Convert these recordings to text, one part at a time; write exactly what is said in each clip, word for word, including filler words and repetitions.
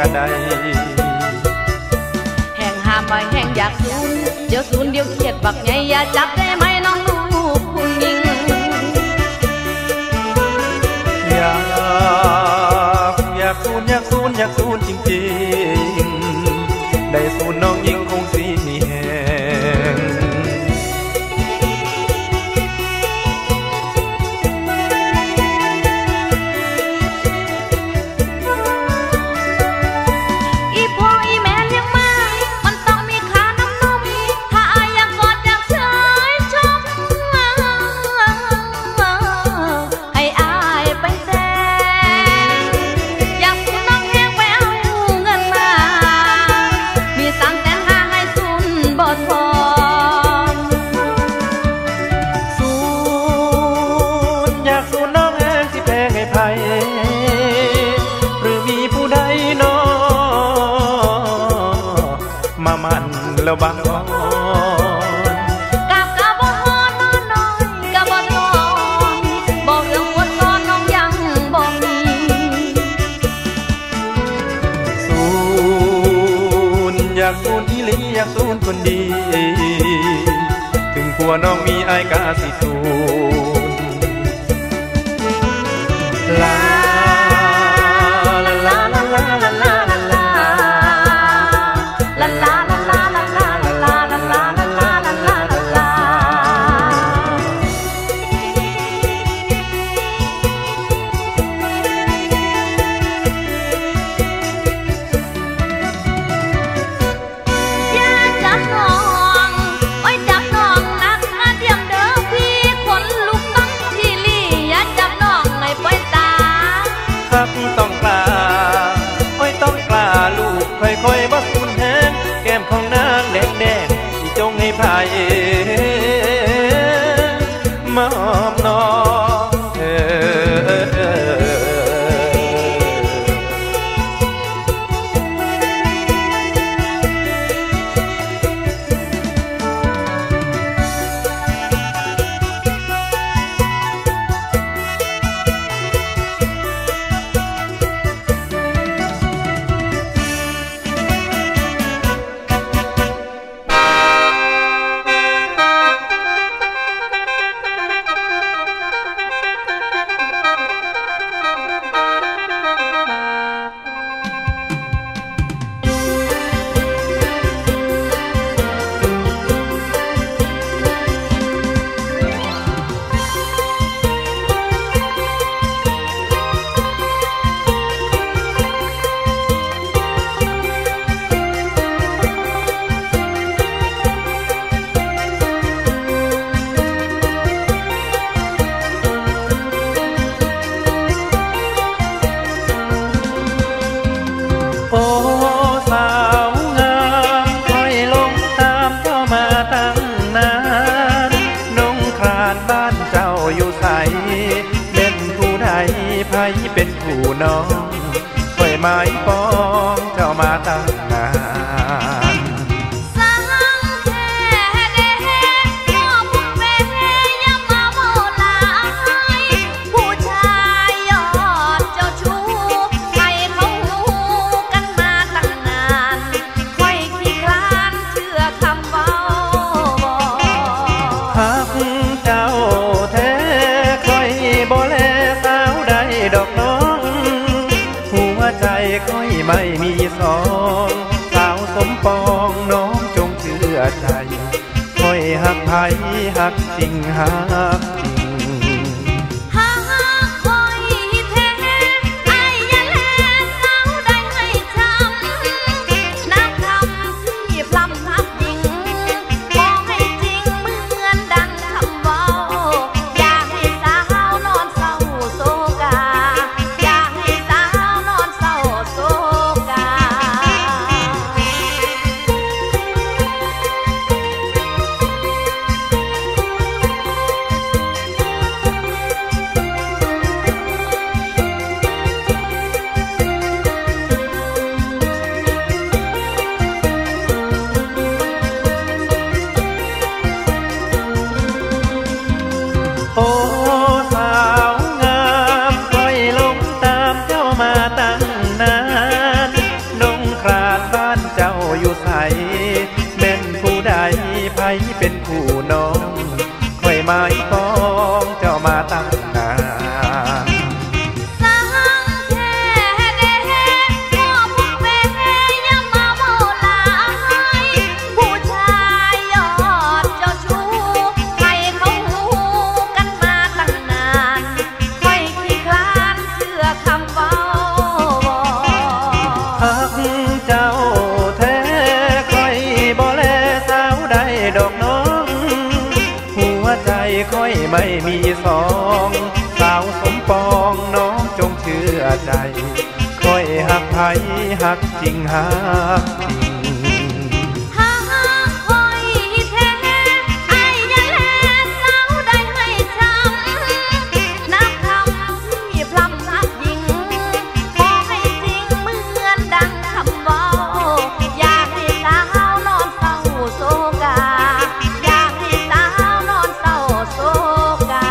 กันใดแห่งหาไปแห่งอยากสูนเดี๋ยวสูนเดี๋ยวเครียดบักใหญ่อย่าจับได้ไหมน้องลูกผู้หญิงอยากอยากสูนอยากสูนอยากสูนจริงๆได้สูนน้องยิงคงสีมีแหงหรือมีผู้ใดน้อมามันแล้วบางอ่อนกับกะบ่ฮอนน้อยน้อยกะบ่ตอนบอกเรื่องวนซ้อนน้องยังบ่มีสูนอยากสูนอีหลีอยากสูนคนดีถึงผัวน้องมีอ้ายกะสิสูนลาต้องกล้าโอ้ยต้องกล้าลูกค่อยๆบ่สูญแหงแก้มของนางแดงๆที่จงให้พายมอบน้องเอเป็นผู้น้องค่อยหมายปองเจ้ามาตั้งนานสังแค่เด้พ่อพุ่งเวอย่ามาโมลายผู้ชายยอดเจ้าชู้ให้เขาหูกันมาตั้งนานค่อยขี้คลานเชื่อคำเว้าหักเจ้าแท้ค่อยบ่แลสาวใดดอกน้องหัวใจค่อยไม่มีสองสาวสมปองน้องจงเชื่อใจค่อยหักไผหักจริงหักจริงใครเป็นคู่น้องค่อยหมายปองเจ้ามาตั้งนานสังแท้เด้พ่อพวกแม่ยังมาโมลายผู้ชายยอดเจ้าชู้ให้เขาหูกันมาตั้งนานค่อยขี้คลานเชื่อคำเว้าหักเจ้าแท้ค่อยบ่แลสาวใดดอกน้องหัวใจค่อยไม่มีสองสาวสมปองน้องจงเชื่อใจค่อยหักไผหักจริงหักจริงหักคอยแท้ไอ้ยันแลสาวใดให้ช้ำนับคำที่พร่ำนับยิงขอให้จริงเหมือนดังคำเว้าอยากให้สาวนอนเศร้าโศกาอยากให้สาวนอนเศร้าโศกา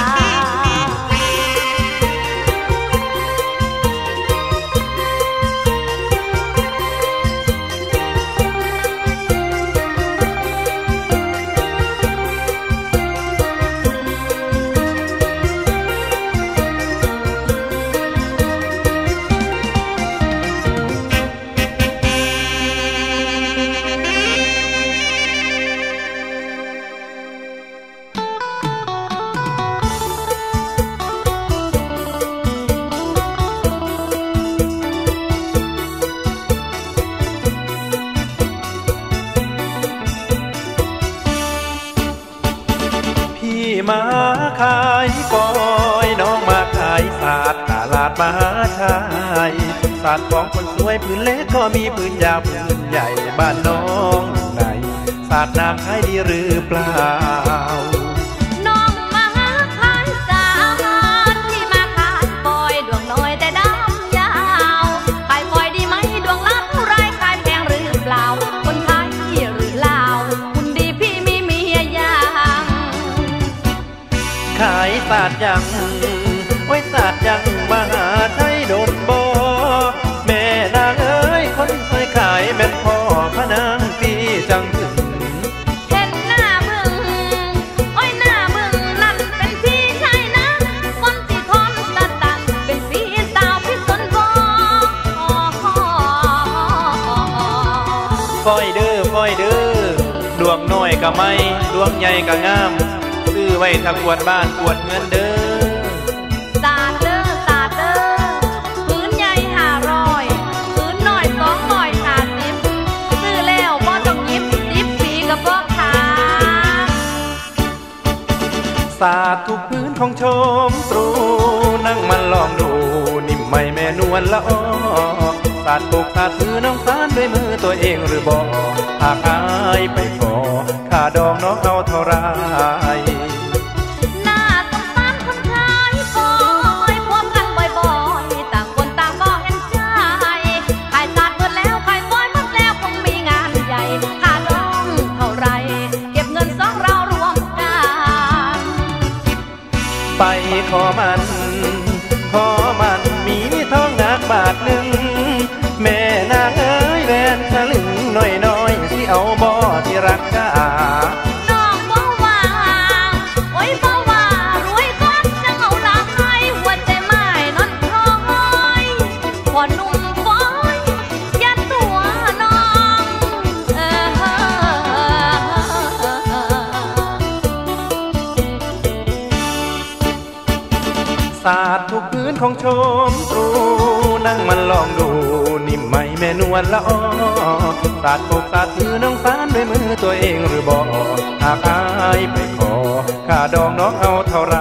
พี่มาขายปอยน้องมาขายศาสตร์ตลาดมหาชัยศาสตร์ของคนสวยพื้นเล็กก็มีพื้นยาวพื้นใหญ่บ้านน้องไหนศาสตร์น้ำขายดีหรือเปล่าน้องมาขายศาสตร์ที่มาขายปอยดวงน้อยแต่ดำยาวขายปอยดีไหมดวงละเท่าไรขายแพงหรือเปล่าคนไทยหรือลาวคุณดีพี่มีเมียยังขายศาสตร์ยังไว้ศาสตร์ยังมหาชัยโดนบ่แม่นางเอ้ยคนเคยขายแม่นพ่อพระนางปีจังถึงเห็นหน้ามึงโอ้ยหน้ามึงนั่นเป็นพี่ชายนะคนที่ทนตะตันเป็นพี่สาวพี่สนบ่ฟอยเด้อฟอยเด้อดวงน้อยก็ไม่ดวงใหญ่ก็งามซื้อไว้ถ้ากวดบ้านกวดเงินเด้อสาดเด้อสาดเด้อพื้นใหญ่ห้าร้อยพื้นน้อยสองร้อยห้าสิบซื้อแล้วบ่ต้องยิบสิบปีกับบ่ขาศาสตร์ทุกพื้นของชมตรูนั่งมันลองดูนิ่มไม่แม่นวลละอ้อศาสตร์ปกศาสตร์ถือน้องสานด้วยมือตัวเองหรือบ่หากอายไปขอค่าดองน้องเอาเท่าไรหน้าสงสารคนขายปอยพวกกันบ่อยๆต่างคนต่างก็เห็นใจขายศาสตร์หมดแล้วขายปอยหมดแล้วคงมีงานใหญ่ค่าดองเท่าไรเก็บเงินสองเรารวมกันไปขอมันขอมันมีทองหนักบาทหนึ่งแม่นางเอ้ยแหวนสลึงน้อยๆที่เอาบ่ที่รักกาน้องบ่ว่าโอ้ยบ่ว่ารวยก้อนจังเอาหลาให้หัวใจไม้นอนคอยพอนุ่มฟอยยัดตัวน้องเออศาสตร์ทุกพื้นของชมตรูนั่งมันลองดูนิ่มไม่แม่นวลละอ้อศาสตร์ปกศาสตร์ถือน้องสานด้วยมือตัวเองหรือบ่หากอายไปขอค่าดองน้องเอาเท่าไร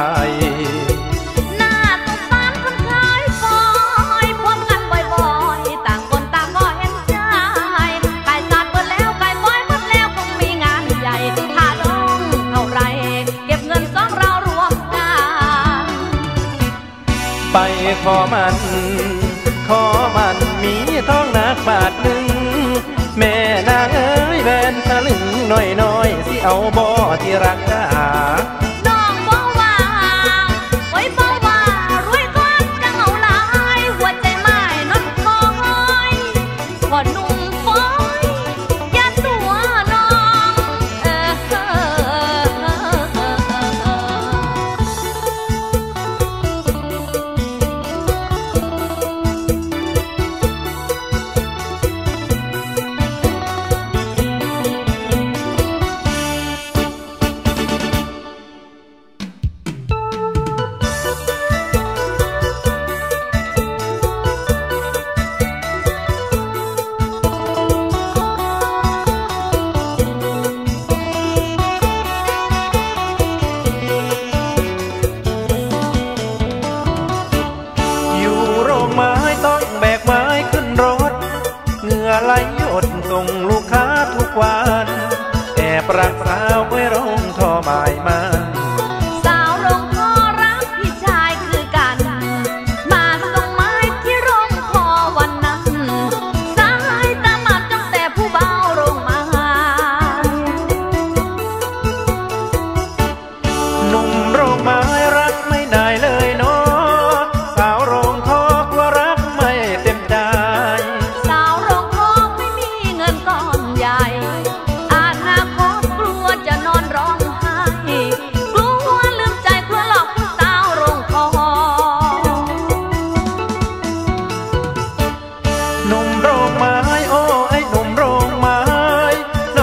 หน้าสงสารคนขายปอยพวกกันบ่อยๆต่างคนต่างก็เห็นใจขายศาสตร์หมดแล้วขายปอยหมดแล้วคงมีงานใหญ่ค่าดองเท่าไรเก็บเงินสองเรารวมกันไปขอมันขอมันมีทองหนักบาทหนึ่งแม่นางเอ้ยแหวนสลึงน้อยๆสิเอาบ่ที่รักกาน้องบ่ว่าโอ้ยบ่ว่ารวยก้อนจังเอาหลายหัวใจไม้นอนคอยพอนุ่มฟอยยัดตัวน้อง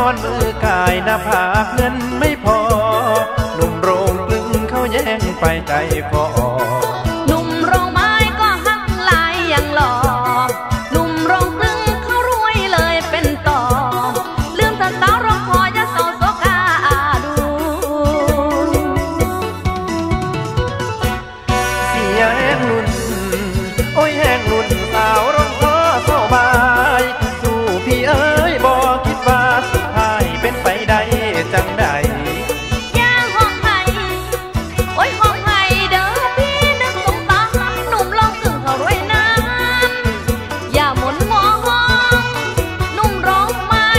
อนมือกายหน้าผากเงินไม่พอหนุ่มโรงกลึงเขาแย่งไปใจฟอหนุ่มโรงไม้ก็หักลายยังหล่อหนุ่มโรงกลึงเขารวยเลยเป็นต่อลืมแต่สาวโรงพอยะโสโสกาดูเสียแห้งลุ่นโอ้ยแห้งลุ่นสาวโรงพอสบายสู้พี่เอ้ยบอกคิดว่าสุดท้ายเป็นไปได้จังใดย่างห้องไห้โอ้ยห้องไห้เด้อพี่นึกสงสารหนุ่มโรงกลึงเขารวยนั้นอย่าหมุนมองหนุ่มโรงไม้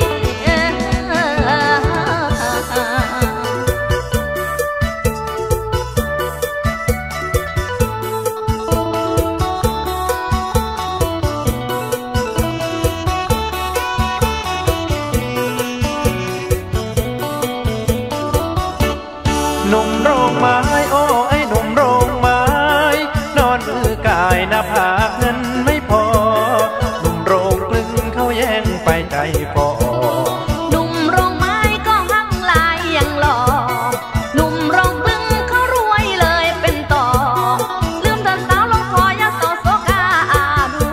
หนุ่มโรงไม้โอ้ไอ้หนุ่มโรงไม้นอนมือกายหน้าผากเงินไม่พอหนุ่มโรงกลึงเขาแย่งไปใจฟอหนุ่มโรงไม้ก็หักลายยังหล่อหนุ่มโรงกลึงเขารวยเลยเป็นต่อลืมแต่สาวโรงพอยะโสโสกาดู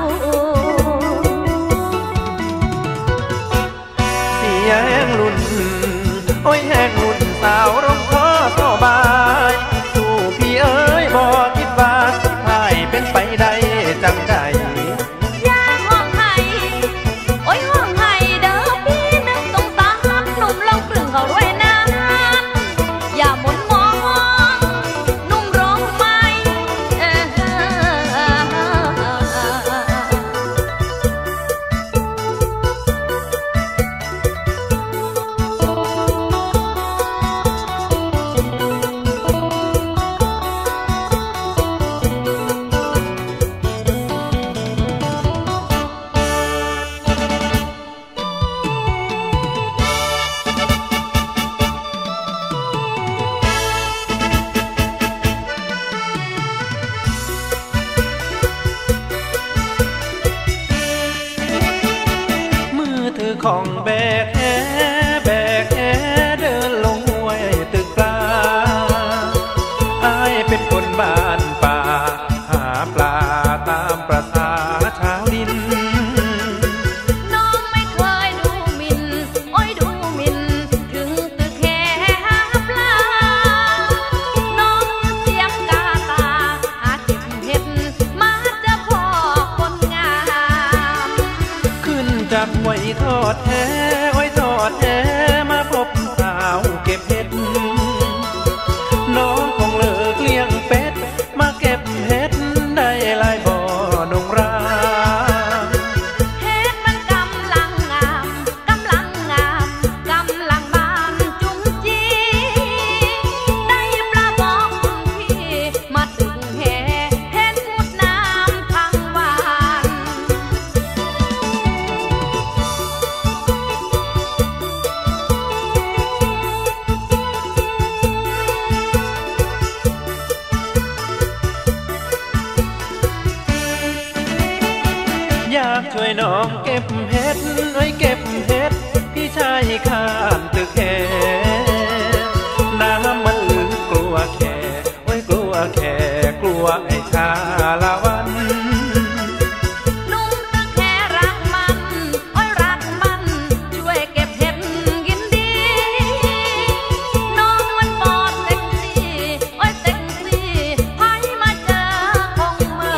เสียแห้งลุ่นโอ้ยแห้งลุ่นสาวโรงพอสบายสู้พี่เอ้ยบอกคิดว่าสุดท้ายเป็นไปได้จังใดย่างห้องไห้โอ้ยห้องไห้เด้อพี่นึกสงสารหนุ่มโรงกลึงเขารวยนั้นอย่าหมุนมองหนุ่มโรงไม้มือถือของแบกแหแบกแหเดินลงห้วยตึกปลาอายเป็นคนบ้านป่าหาปลาตามประสาชาวดินน้องไม่เคยดูหมิ่นโอ้ยดูหมิ่นถึงตึกแห่หาปลาน้องเสียมกาตาหาเก็บเห็ดมาจะพอคนงามขึ้นจากห้วยทอดแหห้วยทอดแหมาพบสาวเก็บเห็ดน้องคงเลิกเลี้ยงเป็ดมาเก็บเห็ดได้หลายบ่อนงรามเห็ดมันกำลังงามกำลังงามกำลังบานจุ๋มจีได้ปลาบอกพี่มาตึงแห่เห็ดมุดน้ำทางหวานอยากช่วยน้องเก็บเห็ดไว้เก็บเห็ดพี่ชายข้ามตึกแห่น้ำมันลึกกลัวแค่ไว้กลัวแค่กลัวไอ้ชาละวันนุ่มตึกแห่รักมันโอ้ยรักมันช่วยเก็บเห็ดกินดีน้องมันบอดเซ็กซี่โอ้ยเซ็กซี่ไผมาเจอคงเมื่อ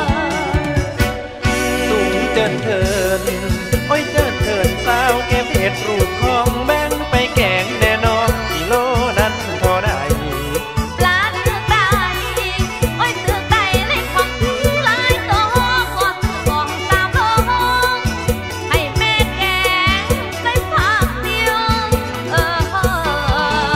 สูงเจินเถินโอ้ยเจินเถินสาวเก็บเห็ดรูปของแบ่งไปแกงแน่นอนกิโลนั้นเท่าใดปลาเนื้อไก่โอ้ยเนื้อไก่ในของพี่หลายโตก็ซื้อของตามโลงให้แม่แกงใส่ผักเดียวเออ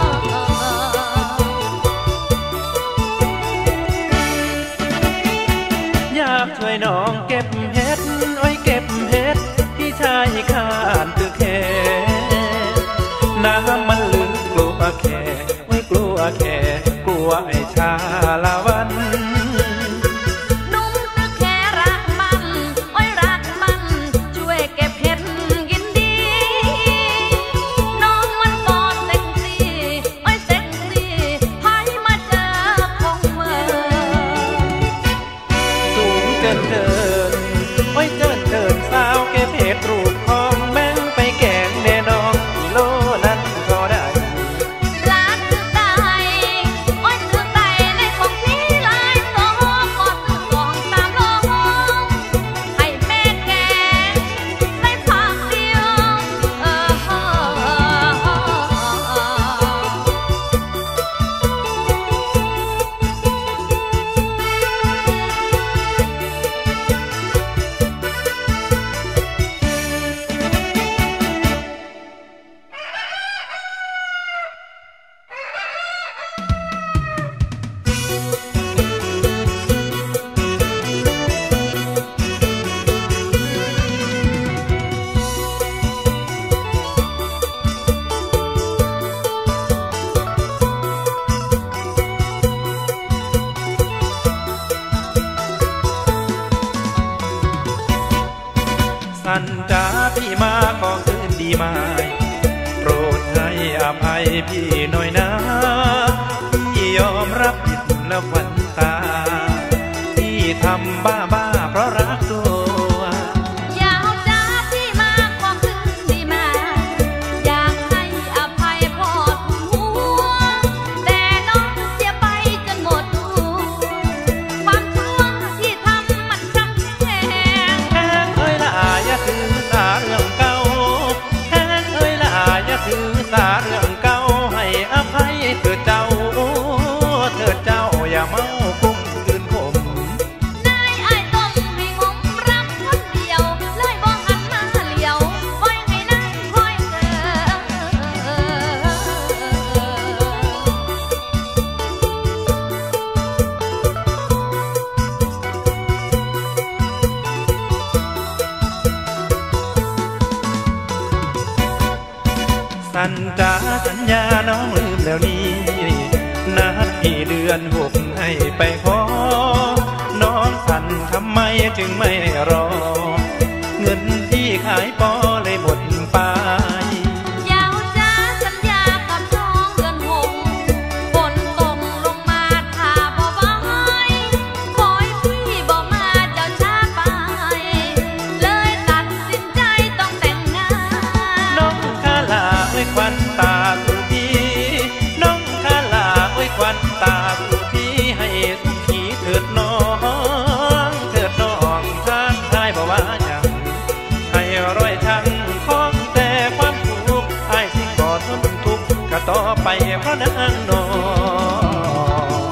อยากช่วยน้องเก็บเห็ดไว้เก็บเห็ดพี่ชายข้านตึกแห่น้ำมันลึกกลัวแค่ไว้กลัวแค่กลัวไอ้ชาละวันมันโอ้ยรักมันช่วยเก็บเห็ดกินดีอภัยพี่หน่อยนะพี่ยอมรับผิดและฝันตาที่ทำบ้าบ้าเพราะรักตัวอย่าเอาจ้าที่มากกว่าคืนดีมาอยากให้อภัยพอทุกหัวแต่น้องเสียไปจนหมดตัวความชั่วที่ทำมันช้ำแทงแห้งเอ้ยละอย่าถือสาเรื่องเก่าแห้งเอ้ยละอย่าถือสาเรื่องเก่าให้อภัยเถิดเจ้าเถิดเจ้าอย่าเมาคุ้มคืนขมนายไอ้ต้มให้งมรักคนเดียวเลยบ่หันมาเหลียวไว้ให้นายคอยเกิสัญญาสัญญาน้องลืมแล้วนี้นัดที่เดือนหกให้ไปขอน้องสั่นทำไมจึงไม่รอเงินที่ขายปอเลยหมดไปยาวจ้าสัญญากับน้องเดือนหกฝนตกลงมาถ้าบ่ไหวคอยพี่บ่มาเจ้าช้าไปเลยตัดสินใจต้องแต่งงานน้องคาลาไว้ควันตาสุธีน้องคาลาไว้ควันตาสุธีให้สุขีเถิดน้องเถิดน้องทางชายบ่ว่าอย่างให้ร้อยทั้งของแต่ความทุกข์ไอ้สิขอทนทุกข์ก็ต่อไปเพราะนางน้อง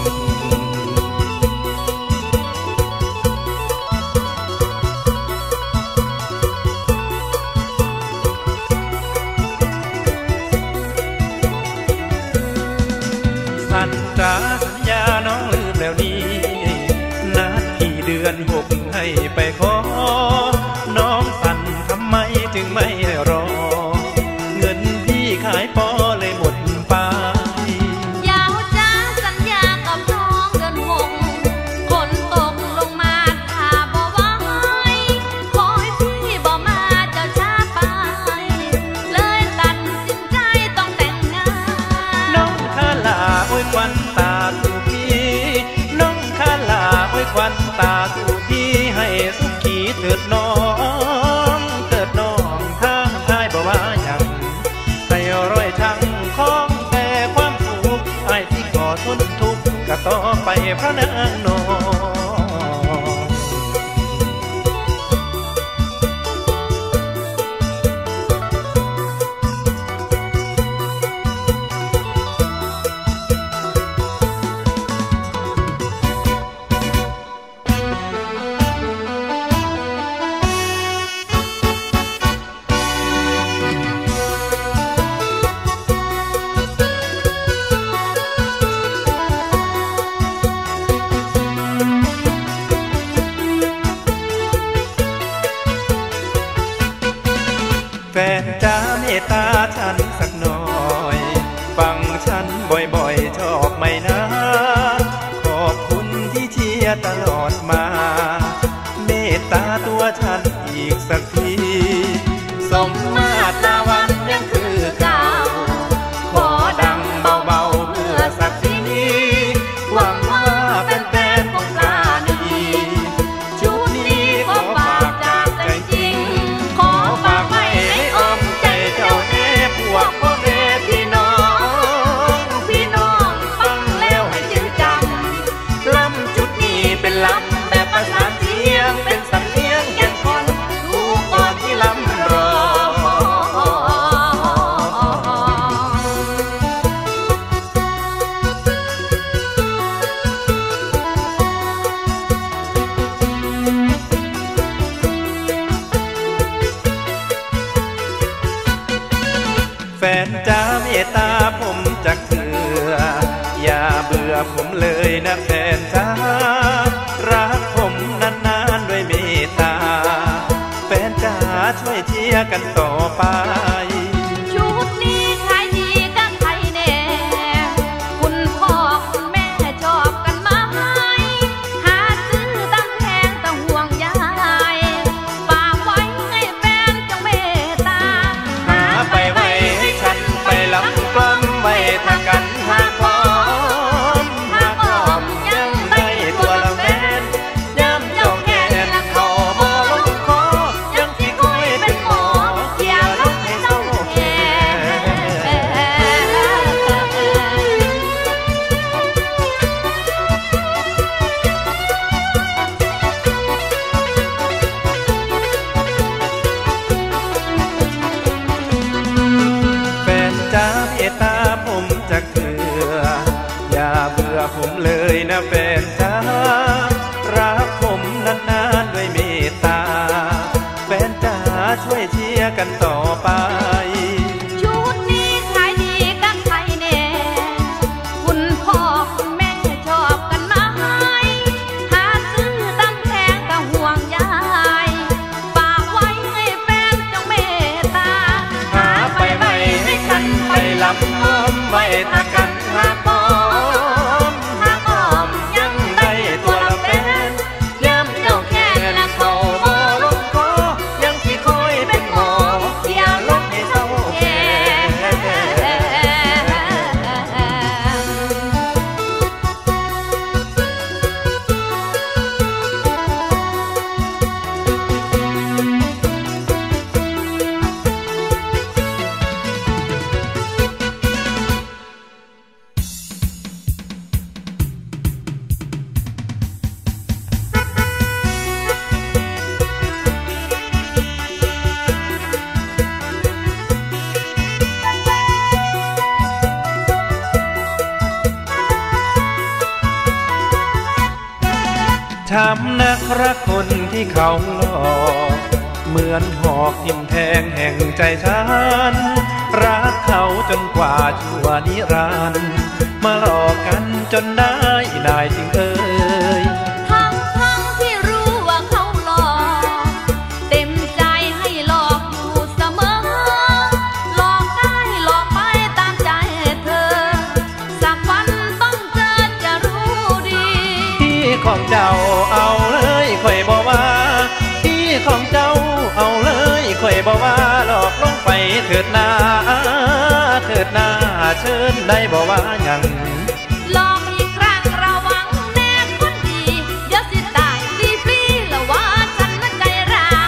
สัญญาสัญญาน้องลืมแล้วนี้นัดที่เดือนหกให้ไปขอน้องสั่นทำไมจึงไม่รอเงินที่ขายปอเลยหมดไปยาวจ้าสัญญากับน้องเดือนหกฝนตกลงมาถ้าบ่ไหวคอยพี่บ่มาเจ้าช้าไปเลยตัดสินใจต้องแต่งงานน้องคาลาโอ้ยควันตาสุธีน้องคาลาโอ้ยควันตาสุธีให้สุขีเถิดน้องเถิดน้องทางชายบ่ว่าอย่างให้ร้อยทั้งของแต่ความทุกข์ไอ้ที่ขอทนทุกข์ก็ต่อไปเพราะนางน้องแฟนจ้าเมตตาฉันสักหน่อยฟังฉันบ่อยๆชอบไหมนะขอบคุณที่เชียร์ตลอดมาเมตตาตัวฉันอีกสักทีสมมาตราวันยังคือเก่าขอดังเบาๆเพื่อสักทีหวังว่าแฟนๆคงกล้าดีชุดนี้ขอฝากจากใจจริงขอฝากไว้ในอ้อมใจเจ้าแน่พวกพ่อแม่พี่น้องพี่น้องฟังแล้วให้จึงจำลำชุดนี้เป็นลำแบบประสานเสียงเป็นสำเนียงแก่นคนทุกก่อนที่ลำรอแฟนจ้าเมตตาผมจักเถื่ออย่าเบื่อผมเลยนะแฟนจ้ารักผมนานๆด้วยเมตตาแฟนจ้าช่วยเชียร์กันต่อไปชุดนี้ขายดีก็ใครแน่คุณพ่อคุณแม่ชอบกันไหมหาซื้อตั้งแพงต้องห่วงยายฝากไว้ให้แฟนจงเมตตาหาไปไว้ให้ฉันไปลำไว้ทางกันหากหอมหากหอมยังได้ตัวละแฟนย้ำเจ้าแค่ละเขาบ่ลงคอยังสิคอยเป็นหมออย่าลงให้เศร้าแก่ช้ำนักรักคนที่เขาหลอกเหมือนหอกทิ่มแทงแห่งใจฉันรักเขาจนกว่าชั่วนิรันดร์มาหลอกกันจนได้ได้จริงเอ่ยทั้งทั้งที่รู้ว่าเขาหลอกเต็มใจให้หลอกอยู่เสมอหลอกได้หลอกไปตามใจเธอสักวันต้องเจอจะรู้ดีที่ของเจ้าเอาเลยค่อยบอกว่าที่ของเจ้าเอาเลยค่อยบอกว่าหลอกลงไปเถิดนาเถิดนาเชิญได้บอกว่ายังลองอีกครั้งระวังแน่คนดีเดี๋ยวสิตายฟรีๆแล้วว่าฉันนั้นใจร้าย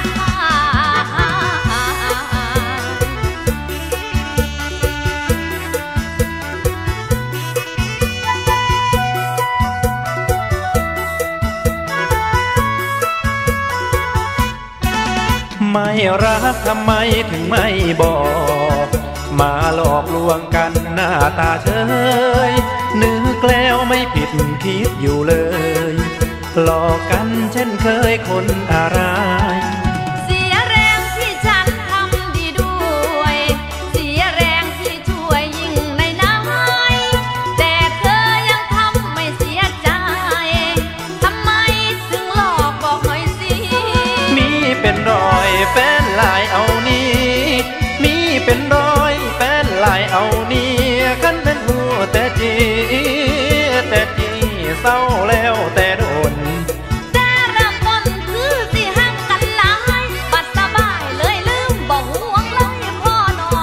ไม่รักทำไมถึงไม่บอกมาหลอกลวงกันหน้าตาเฉยนึกแล้วไม่ผิดคิดอยู่เลยหลอกกันเช่นเคยคนอะไรเสียแรงที่ฉันทำดีด้วยเสียแรงที่ช่วยยิ่งในน้อยแต่เธอยังทำไม่เสียใจทำไมถึงหลอกบอกหน่อยสิมีเป็นรอยแฟนลายเอานี้มีเป็นรอยแฟนลายเอานี้คันเป็นหูแต่จีแต่จีเศร้าแล้วแต่โดนแต่เริ่มต้นคือสิหักกันหลายปัดสบายเลยลืมบอกห่วงเลยพ่อหนอ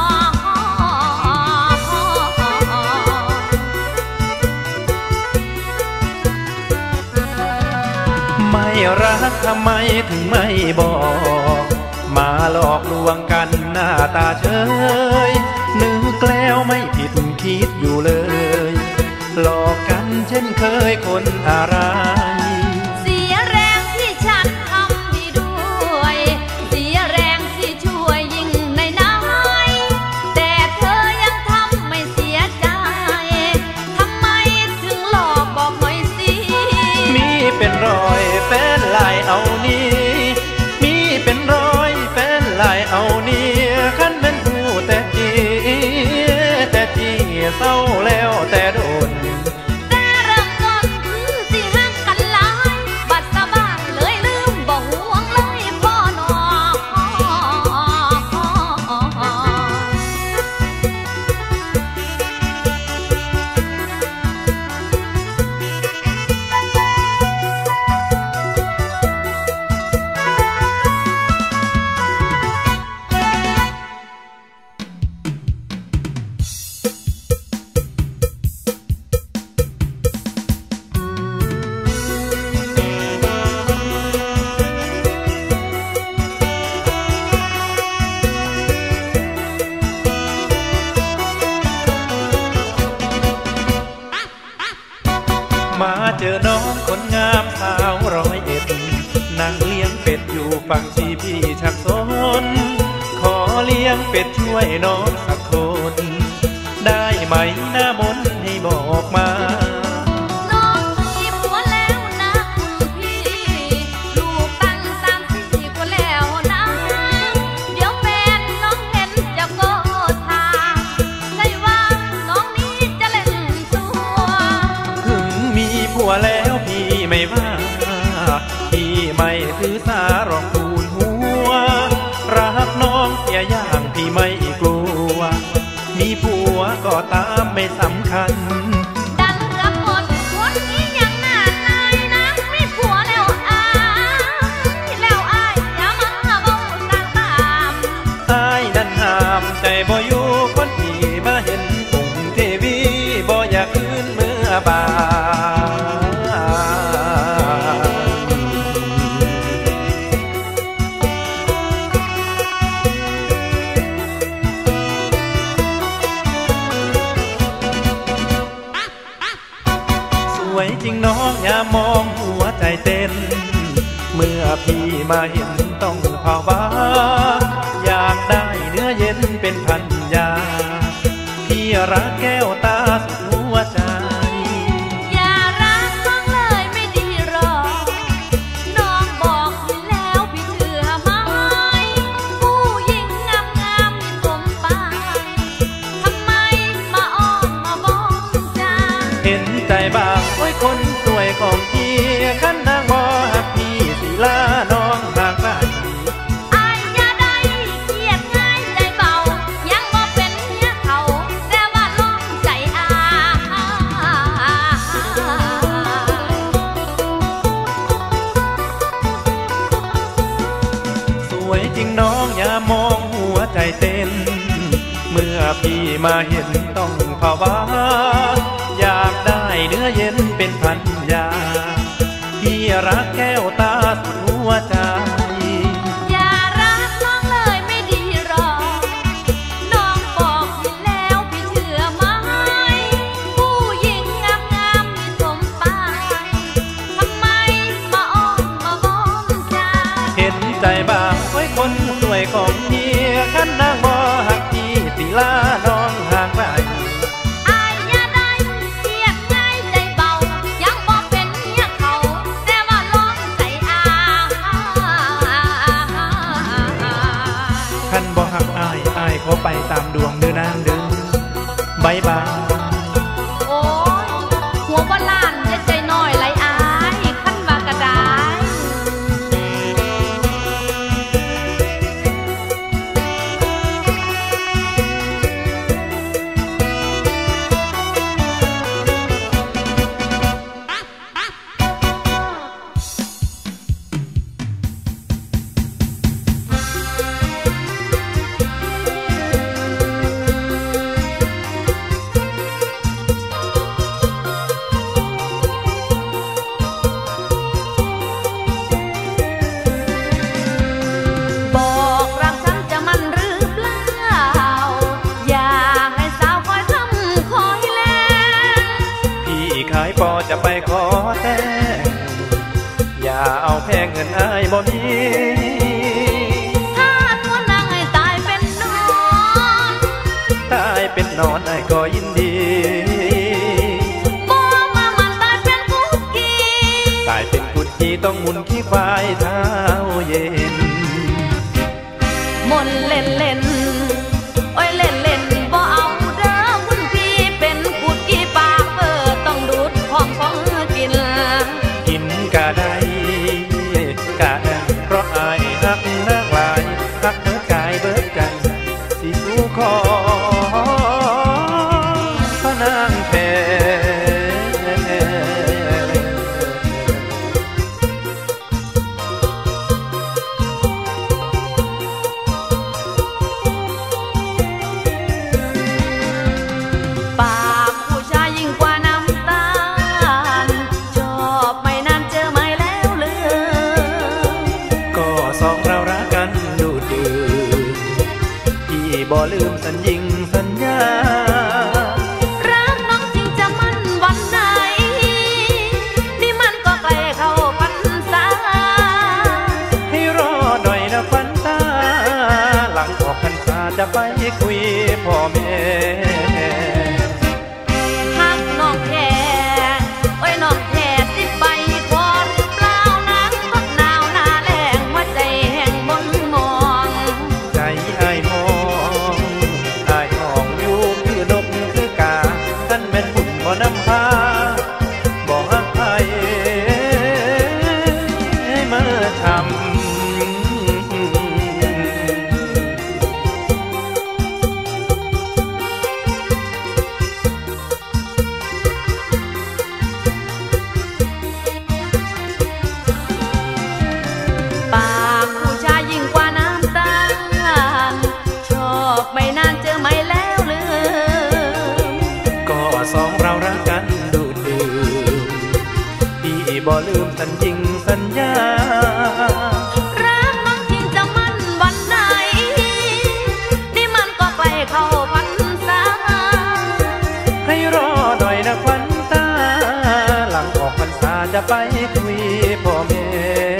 ไม่รักทำไมถึงไม่บอกมาหลอกลวงกันหน้าตาเฉยนึกแล้วไม่ผิดคิดอยู่เลยหลอกกันเช่นเคยคนอะไรเสียแรงที่ฉันทำดีด้วยเสียแรงที่ช่วยยิ่งในน้อยแต่เธอยังทำไม่เสียใจทำไมถึงหลอกบอกหน่อยสิมีเป็นรอยแฟนลายเอานี้มีเป็นรอยแฟนลายเอานี้คันเป็นหูแต่จีแต่จีเศร้าแล้วแต่โดนแต่เริ่มต้นคือสิหักกันหลายบัดสบายเลยลืมบอกห่วงเลยพ่อหนอมาเจอน้องคนงามสาวร้อยเอ็ดนั่งเลี้ยงเป็ดอยู่ฝั่งชีพี่ชักสนขอเลี้ยงเป็ดช่วยน้องสักคนได้ไหมหน้ามนให้บอกมาน้องมีผัวแล้วนะคุณพี่ลูกตั้งสามสี่คนแล้วนะเดี๋ยวแฟนน้องเห็นจะโกรธทาใช่ว่าน้องนี้จะเล่นตัวถึงมีผัวแล้วพี่ไม่ว่าพี่ไม่ถือสารองคูณหัวรักน้องเสียอย่างพี่ไม่กลัวมีผัวก็ตามไม่ไม่สำคัญดันกับหมดคนนี้ยังนานนายนะไม่ผัวแล้วอายแล้วอายอย่ามาเบ้าต่างตามอายนั่นห้ามใจบ่อยู่คนที่มาเห็นปุ่งเทวีบ่อยากคืนเมื่อบาจริงน้องอย่ามองหัวใจเต้นเมื่อพี่มาเห็นต้องภาวะอยากได้เนื้อเย็นเป็นพันยาพี่รักแก้วตาสุดหัวใจอย่ารักน้องเลยไม่ดีหรอกน้องบอกพี่แล้วพี่เชื่อไหมผู้หญิงงามงามมีสมปายทำไมมาอ้อมมาบอกจาเห็นใจบ้างโอ้ยคนสวยของพี่ขันนางบ่หักพี่สิลาน้องห่างไกลอายอย่าได้เครียดง่ายใจเบายังบ่เป็นเมียเขาแต่ว่าลองใจอายสวยจริงน้องอย่ามองหัวใจเต้นเมื่อพี่มาเห็นต้องภาวะอยากได้เนื้อเย็นเป็นพันยาพี่รักแก้วตาสุดหัวใจอย่ารักน้องเลยไม่ดีหรอกน้องบอกพี่แล้วพี่เชื่อไหมผู้หญิงงามงามมีสมปายทำไมมาอ้อมมาบ้องจาเห็นใจบ้างไว้คนสวยของพี่ขันนางบ่หักพี่สิลาน้องห่างไกลขันบ่หักอายอายเขาไปตามดวงเดินนางเดินบายบายโอ้ยหัวบ่ล้านจะใจน้อยไหลอายขันว่ากระดาษพอจะไปขอแต่อย่าเอาแพงเงินอายบ่มีถ้าตัวนางให้ตายเป็นนอนตายเป็นนอนอายก็ยินดีบ่มามันตายเป็นกุกกี้ตายเป็นกุดกี้ต้องหมุนขี้ควายเท้าเย็นมนเล่นเล่นโอ้ยเล่นเล่นบ่เอาเด้อคุณพี่เป็นกุดกี้ปากเปิดต้องดูดของของกินกินกะได้กะได้เพราะอายหักนักหลายหักเบิดกายเบิดใจสิสู้ขอพระนางแท้บ่ลืมสัญญิงสัญญารักน้องจริงจะมั่นวันไหนนี่มันก็ใกล้เข้าพรรษาให้รอหน่อยนะควันตาหลังออกพรรษาจะไปคุยพ่อแม่หักน้องแค่โอ้ยน้องแค่สิไปขอหรือเปล่านางพักหนาวหน้าแรงหัวใจแห่งบนมองใจอ้ายมองอ้ายบ่ลืมสัญญิงสัญญารักน้องจริงจะมั่นวันไหนนี่มันก็ใกล้เข้าพรรษาให้รอหน่อยนะควันตาหลังออกพรรษาจะไปคุยพ่อแม่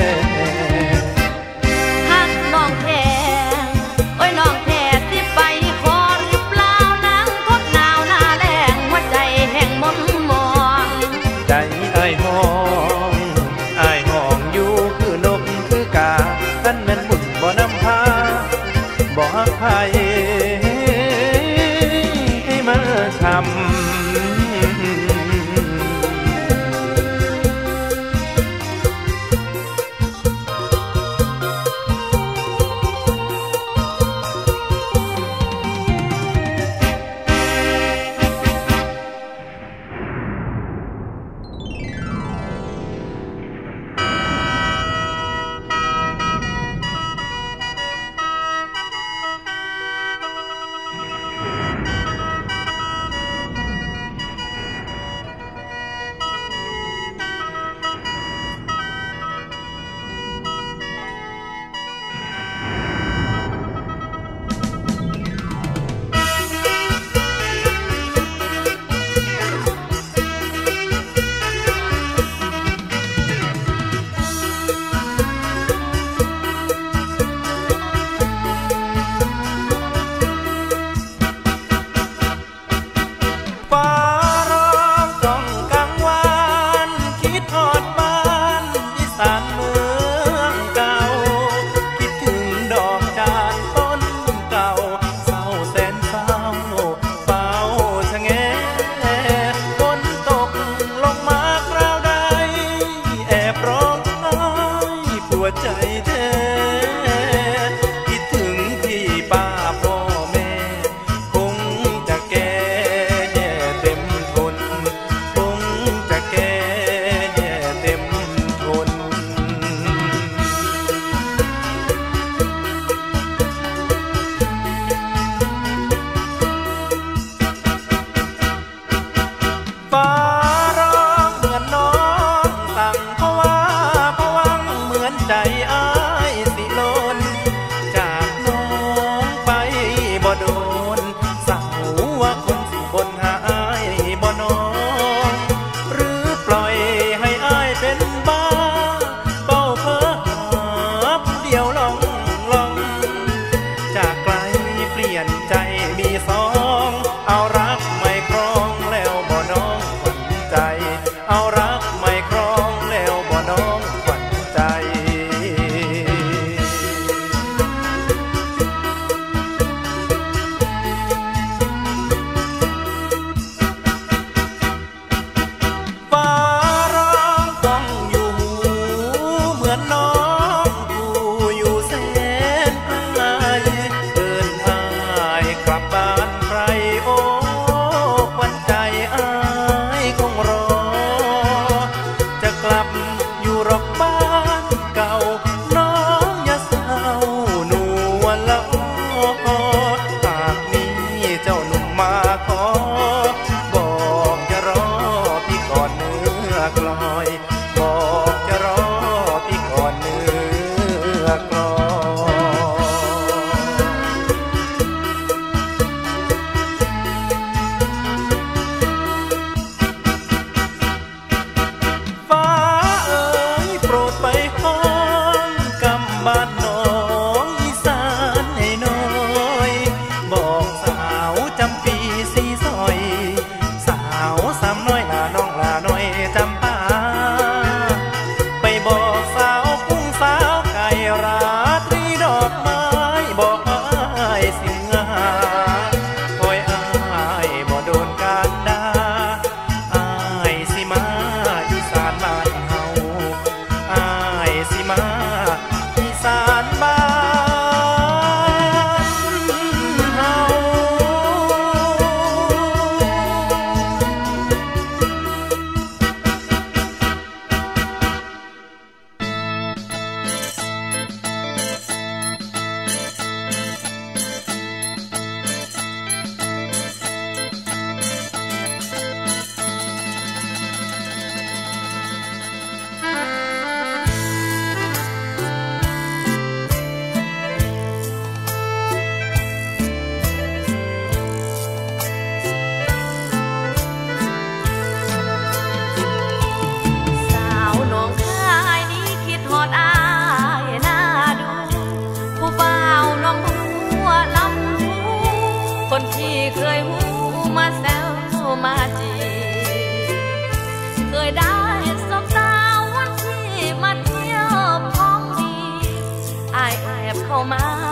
หักน้องแท้โอ้ยน้องแท้สิไปขอหรือเปล่านางทดหนาวหน้าแรงหัวใจแห่งมนมองใจไอ้ห้องไอ้ห้องอยู่คือนกคือกาท่านแม่นบุญบ่นำพาบ่ฮักไผให้มาทำที่เคยหูมาแซวมาจีเคยได้สบตาวันที่มาเที่ยวพ้องดีอายแอบเข้ามา